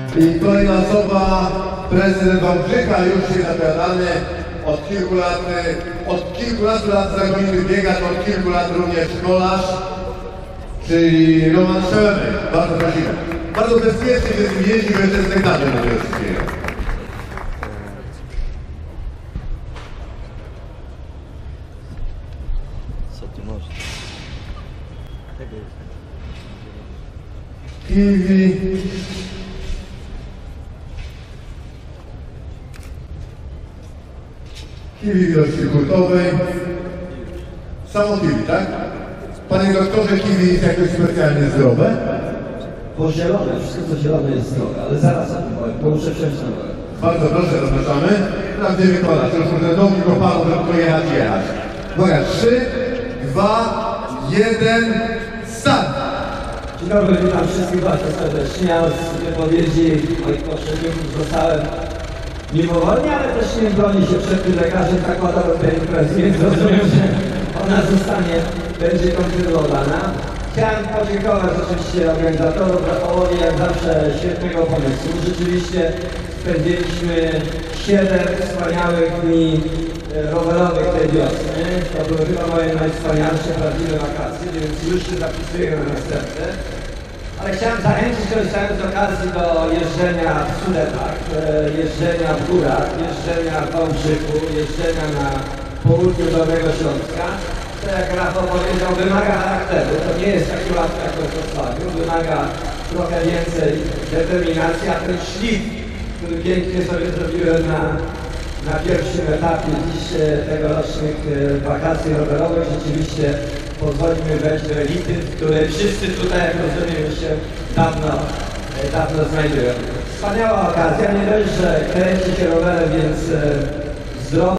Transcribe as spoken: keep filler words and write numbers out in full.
I kolejna osoba, prezydent Wałbrzycha, już się zapowiadany, od kilku lat, od kilku lat, lat znakomity biegacz, od kilku lat również szkolarz, czyli Roman Szełemek. Bardzo prosimy. Bardzo bezpiecznie się z nim jeździ, bo jest spektator na tego wszystkiego. Co tu można? Tego jest. Kiwi. Kiwi w ilości kultowej. Samo kiwi, tak? Panie doktorze, kiwi jest jakoś specjalnie zdrowe? Bo zielone, wszystko co zielone jest zdrowe, ale zaraz o tym powiem, bo muszę wziąć na górę. Bardzo proszę, zapraszamy. Prawdzie wykonać. Już kurde do mikrofonu, żeby pojechać, jechać. Uwaga, trzy, dwa, jeden, start! Dzień dobry, witam wszystkich bardzo serdecznie. Z wypowiedzi moich poprzedników zostałem mimowolnie, ale też nie broni się przed tym lekarzem zakładowy tej imprezy, więc rozumiem, że ona zostanie, będzie kontynuowana. Chciałem podziękować oczywiście organizatorom, Rafałowi, jak zawsze świetnego pomysłu. Rzeczywiście spędziliśmy siedem wspaniałych dni rowerowych tej wiosny. To były chyba moje najwspanialsze, prawdziwe wakacje, więc już się zapisuję na następne. Ale chciałem zachęcić, korzystając z okazji, do jeżdżenia w Sudetach, jeżdżenia w górach, jeżdżenia w Wałbrzychu, jeżdżenia na południu Dolnego Śląska. To, jak Rafał powiedział, wymaga charakteru. To nie jest taki łatwy jak w Wrocławiu. Wymaga trochę więcej determinacji, a ten szlif, który pięknie sobie zrobiłem na, na pierwszym etapie dziś tegorocznych wakacji rowerowych, rzeczywiście pozwoli mi wejść do elity, w której wszyscy tutaj, jak rozumiem, już się dawno, dawno znajdują. Wspaniała okazja, nie dość, że kręci się rowerem, więc zdrowo.